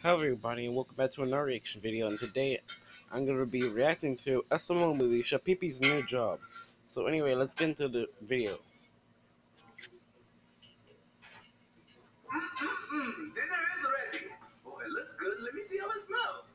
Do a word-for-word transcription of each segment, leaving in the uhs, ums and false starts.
Hello everybody and welcome back to another reaction video, and today I'm going to be reacting to S M L movie Chef Pee-Pee's new job. So anyway, let's get into the video. Mm-mm-mm. Dinner is ready. Oh, it looks good. Let me see how it smells.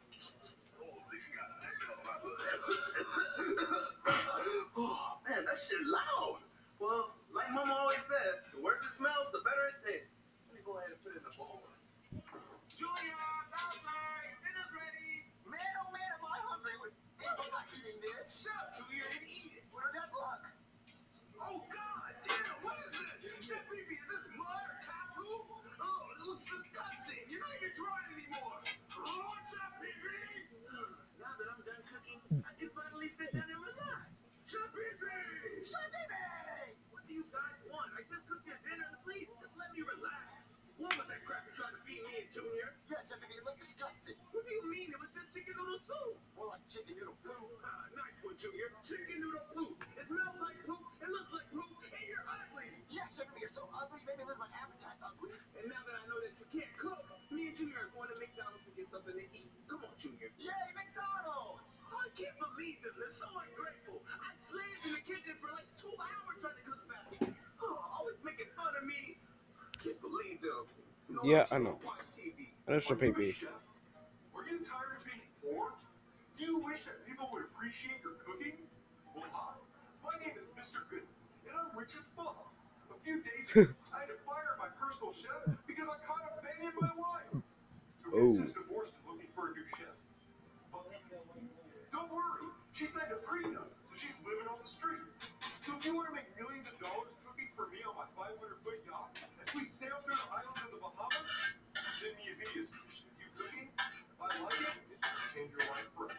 Oh, man, that shit loud. Well, like Mama always says, the worse it smells, the better it tastes. Let me go ahead and put it in the bowl. Julia, Bowser, dinner's ready. Man, oh man, am I hungry. I'm not eating this. Shut up, Julia, and eat it. What did that look? Oh, God damn, what is this? Chef Pee-Pee, is this mud or cat poop? Oh, it looks disgusting. You're not even trying anymore. Oh, Chef Pee-Pee! Now that I'm done cooking, I can finally sit down and relax. Chef Pee-Pee! Chef Pee-Pee! What do you guys want? I just cooked your dinner. Please, just let me relax. What was that crap you're trying to feed me and Junior? Yeah, Chef Pee-Pee, it looked disgusting. What do you mean? It was just chicken noodle soup. More like chicken noodle poop. Ah, nice one, Junior. Chicken noodle poop. It smells like poop. It looks like poop. And you're ugly. Yeah, Chef Pee-Pee, you're so ugly. You made me lose my appetite, ugly. And now that I know that you can't cook, me and Junior are going to McDonald's to get something to eat. Come on, Junior. Yay, McDonald's! I can't believe them. They're so ungrateful. I slaved in the kitchen for like two hours trying to cook that. Oh, always making fun of me. Can't believe them. You know, Yeah, I I know. watch T V. I know Chef Are you a Pee-Pee. chef? Are you tired of being poor? Do you wish that people would appreciate your cooking? Well, hi. My name is Mister Good, and I'm rich as fuck. A few days ago, I had to fire my personal chef because I caught him banging my wife. So Oh. guess who's divorced and looking for a new chef? Fuck me. Don't worry, she signed a prenup, so she's living on the street. So if you want to make millions of dollars cooking for me on my five hundred foot yacht, as we sail through the islands of the Bahamas, send me a video station of you cooking. If I like it, it'll change your life forever.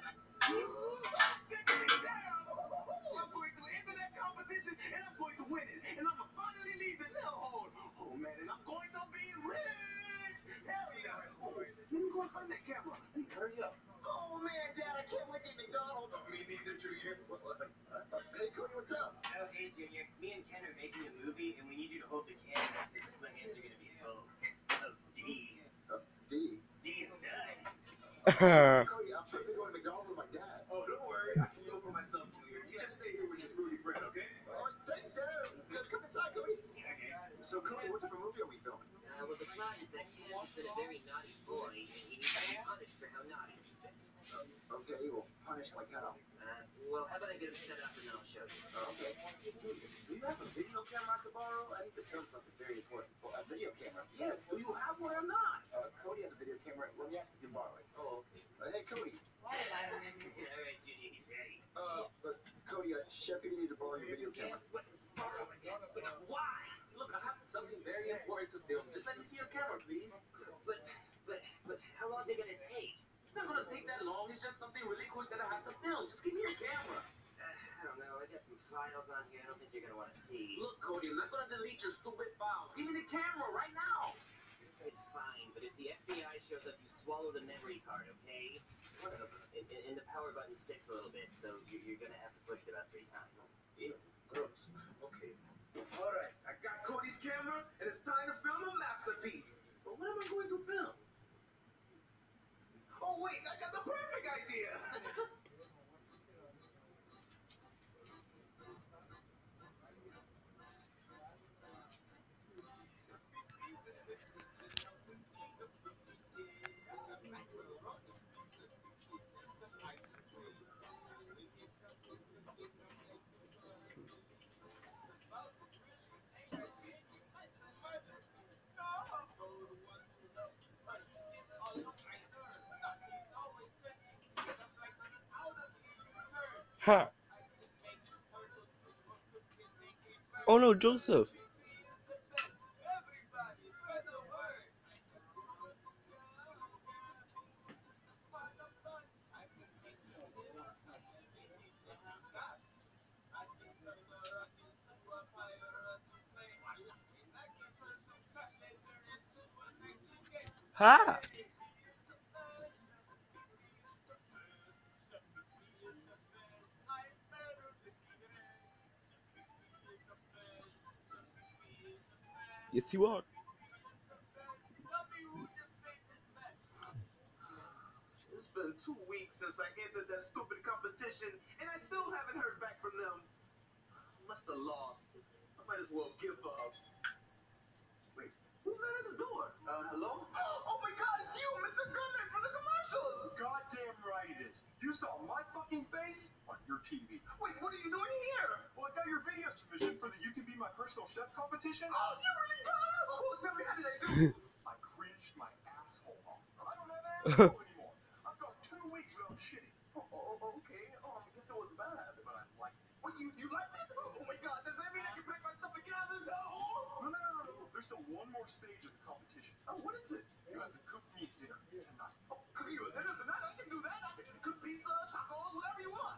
I'm going to enter that competition and I'm going to win it. And I'm going to finally leave this hellhole. Oh man, and I'm going to be rich. Hell yeah. Oh, let me go and find that camera. Hey, hurry up. Oh man, Dad, I can't wait to eat McDonald's. Me neither, Junior. Hey, Cody, what's up? Oh, hey, Junior. Me and Ken are making a movie, and we need you to hold the camera because my hands are going to be full of D. Uh, D. D's nuts. Cody, I'm supposed to be going to McDonald's with my dad. Oh, don't worry. I can go for myself, Junior. You just stay here with your fruity friend, okay? All right, thanks, Dad. Come inside, Cody. Okay. So, Cody, what type of movie are we filming? Uh, well, the plot is that Ken has been a very naughty boy, and he needs to be punished for how naughty he's been. Uh, okay, well, punished like how? Uh, well, how about I get him set up and then I'll show you. Uh, okay. Hey, Junior, do you have a video camera I could borrow? I need to film something very important. Well, a video camera? Yes. Do you have one or not? Uh, Cody has a video camera. Let me ask if you can borrow it. Oh, okay. Uh, hey, Cody. All right, Junior, he's ready. Uh, but Cody, uh, Chef Pee-Pee needs to borrow your video camera. What? Borrow it? But why? Look, I have something very important to film. Just let me see your camera, please. But, but, but how long is it going to take? It's not gonna take that long. It's just something really quick that I have to film. Just give me your camera. Uh, I don't know. I got some files on here I don't think you're going to want to see. Look, Cody, I'm not gonna delete your stupid files. Give me the camera right now. It's fine, but if the F B I shows up, you swallow the memory card, okay? Whatever. And, and the power button sticks a little bit, so you're, you're going to have to push it about three times. Ew, gross. Okay. All right, I got Cody's camera, and it's time to film a masterpiece. But what am I going to film? Oh, wait, I got the perfect idea. Ha! Oh no, Joseph! Ha! Yes, you are. It's been two weeks since I entered that stupid competition, and I still haven't heard back from them. Must have lost. I might as well give up. Wait, who's that at the door? Uh, hello? Oh my God, it's you, Mister Goodman, for the commercial! Goddamn right it is. You saw my fucking face on your T V. Wait, what are you doing here? Well, I got your video submission for the You Can Be My Personal Chef competition. Oh, you really got it? Oh, tell me, how did I do? I cringed my asshole off. I don't have asshole anymore. I've got two weeks without shitting. Oh, oh, oh, okay. Oh, I guess it was bad. But I liked it. What, you, you liked it? Oh my God, does that mean I can pack my stuff and get out of this hole? No, no, no, no, no. There's still one more stage of the competition. Oh, what is it? You have to cook me dinner tonight. Oh, cook you a dinner tonight? I can do that. I can cook pizza, tacos, whatever you want.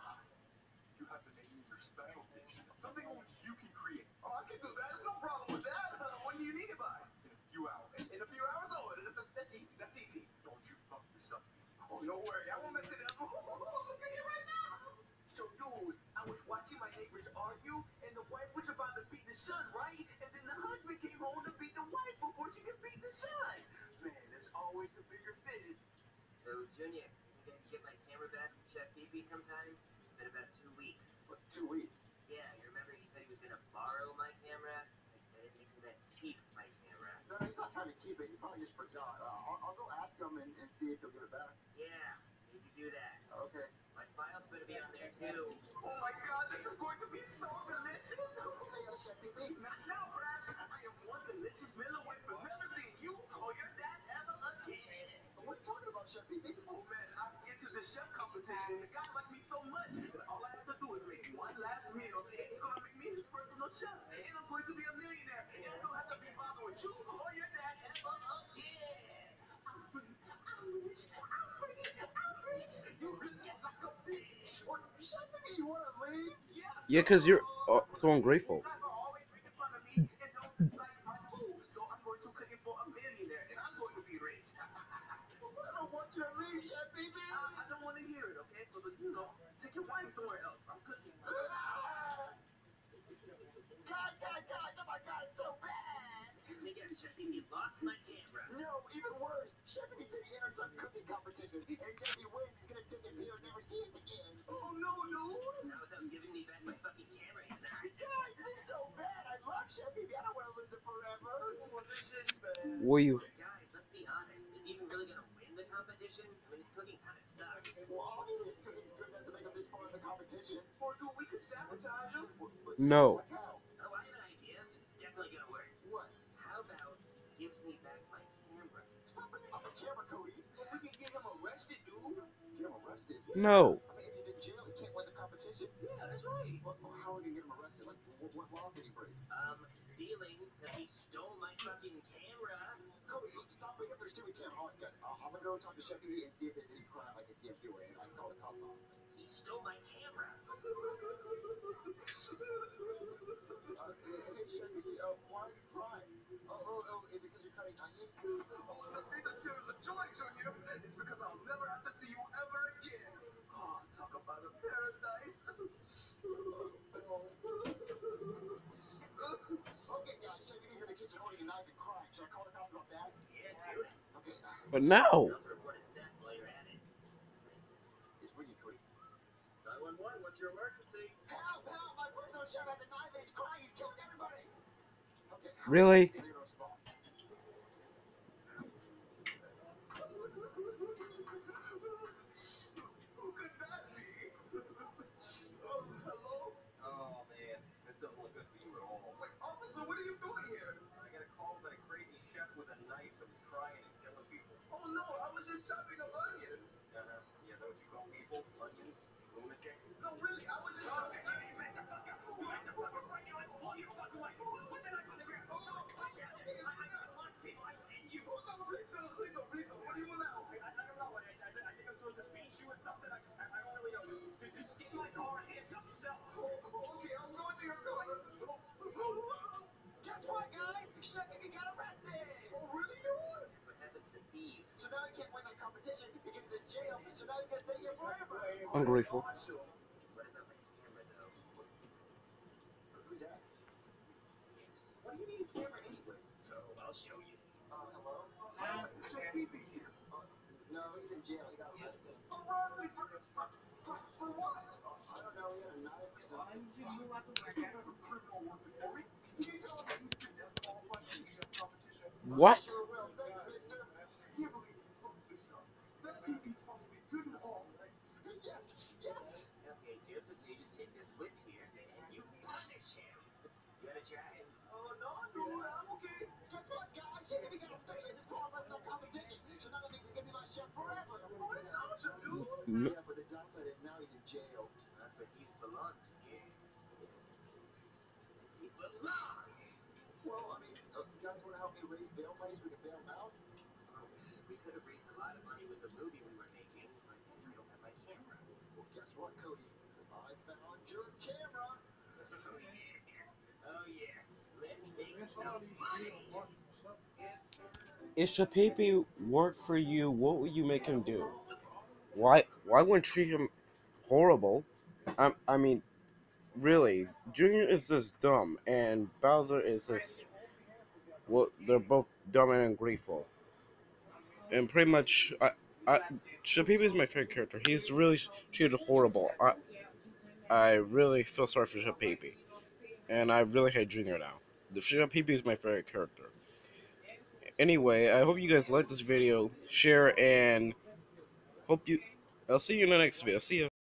You have to make me your special dish. Something only you can create. Oh, I can do that. There's no problem with that. Uh, when do you need it by? In a few hours. In a few hours? Oh, that's, that's, that's easy. That's easy. Don't you fuck this up. Oh, no worry. I won't mess it up. Look at you right now. So, dude, I was watching my neighbors argue, and the wife was about to beat the son, right? And then the husband came home to beat the wife before she could beat the son. Man, there's always a bigger fish. So, Junior, you gonna get my camera back from Chef Pee-Pee sometime? It's been about two weeks. What, two weeks? Yeah, you remember he said he was gonna borrow my camera? I didn't think he meant keep my camera. No, no, he's not trying to keep it. He probably just forgot. Uh, I'll, I'll go ask him and, and see if he'll give it back. Yeah, maybe do that. Okay. My files better be on there too. Oh my God, this is going to be so delicious. Okay, uh, Chef Pee-Pee. Not now, Brad. I am one delicious meal away from never seeing you or your dad ever again. What are you talking about, Chef Pee-Pee? Oh man, I'm into the chef competition. The guy liked me so much that all I have to do is make one last meal. He's gonna make me his personal chef, and I'm going to be a millionaire. And I don't have to be bothered with you or your dad ever again. I'm free. I'm rich. I'm free. I'm rich. You look just like a bitch. What, Chef Pee-Pee, you want to leave? Yeah. Yeah, because you're uh, so ungrateful. You guys are always making fun of me and don't like my food. So I'm going to cook it for a millionaire, and I'm going to be rich. I don't want you to leave, Chef Pee-Pee. I, I don't want to hear it, okay? So, the, you know, take your wine somewhere else. I'm cooking. God, God, God, oh my God, it's so bad. Nigga, Chef Pee-Pee lost my camera. No, even worse. Chef Pee-Pee said he entered some cooking competition, and he said if he wins, he's gonna disappear and never see us again. Oh, no, dude. Not without giving me back my fucking camera, he's not. Guys, this is so bad. I love Chef Pee-Pee. I don't want to lose it forever. Well, this is bad. Will you? Guys, let's be honest. Is he even really gonna win the competition? I mean, his cooking kind of sucks. Well, obviously his cooking's good enough to make him this far in the competition. Or, dude, we could sabotage him. No. Like how? Oh, I have an idea. It's definitely gonna work. What? How about he gives me back my camera? Stop bringing up the camera, Cody. Well, we can get him arrested, dude. Get him arrested. No. I mean, if he's in jail, he can't win the competition. Yeah, that's right. What, how are we gonna get him arrested? Like, what, what law did he break? Um, stealing, because he stole my fucking camera. Cody, look, stop bringing up your stupid camera. Oh, guys, uh, I'm gonna go talk to Chef Pee-Pee and see if there's any crime I can see him doing, and I can call the cops on him. He stole my camera. Uh, hey, Chef Pee-Pee, uh, why are you crying? Oh, oh, oh, is it because you're cutting onions? Oh, these are tears of joy, Junior. It's because I'll never have to see you ever again. Oh, talk about a paradise. Okay, guys, Chef Pee-Pee's in the kitchen holding a knife and crying. Should I call the cops about that? Yeah, do it. Okay, uh, But now. Also report his death while you're at it. it's ringing, Cody. nine one one, what's your emergency? Help, help! My personal chef has a knife and he's crying. He's killing everybody. Okay. how Really? do you think they're gonna respond? Who could that be? Oh, hello? Oh, man. This doesn't look good for you at all. Wait, officer, what are you doing here? I got a call about a crazy chef with a knife that was crying and killing people. Oh, no, I was just chopping up onions. Uh-huh. Yeah, is that what you call people? Onions? Lunatic? No, really, I was just chopping onions. Oh, no, please, no, please, no, please, no. What do you want now? I, I don't know. I, I, I think I'm supposed to beat you or something. I, I, I don't really know. Just, just get in my car and handcuff yourself. Oh, okay, I'm going to your car. Guess what, guys? Chef Pee-Pee got arrested. Oh, really, dude? That's what happens to thieves. So now he can't win that competition because he's in jail. So now he's gonna stay here forever. Ungrateful. Awesome. What about my camera, though? Who's that? Why do you need a camera anyway? No, I'll show you. Uh, hello? Chef Pee-Pee here. Uh, no, he's in jail. He got arrested. You have a criminal working for me? Can you tell him that he's been disqualified from the chef competition? What? Sure will. Thanks, mister. Can't believe you fucked this up. That P P fucked me good and all. Yes, yes. Okay, Joseph, so you just take this whip here and you punish him. You wanna try it? Oh, no, dude, I'm okay. Guess what, guys? You didn't even get officially disqualified from that competition. So now that means he's gonna be my chef forever. Oh, it's awesome, dude. M- Yeah, but the downside is now he's in jail. That's what he's belonged to you. He belongs. Well, I mean, uh, you guys want to help me raise bail money so we can bail him out? We could have raised a lot of money with the movie we were making, but I don't have my camera. Well, guess what, Cody? I found your camera. Oh yeah. Oh yeah. Let's make some money. If Shapepe worked for you, what would you make him do? Why? Why wouldn't treat him horrible? I, I mean, really, Junior is just dumb, and Bowser is just well, they're both dumb and ungrateful. And pretty much, I, I, Shapepe is my favorite character. He's really treated horrible. I, I really feel sorry for Shapepe, and I really hate Junior now. The Shapepe is my favorite character. Anyway, I hope you guys like this video. Share and hope you. I'll see you in the next video. See ya.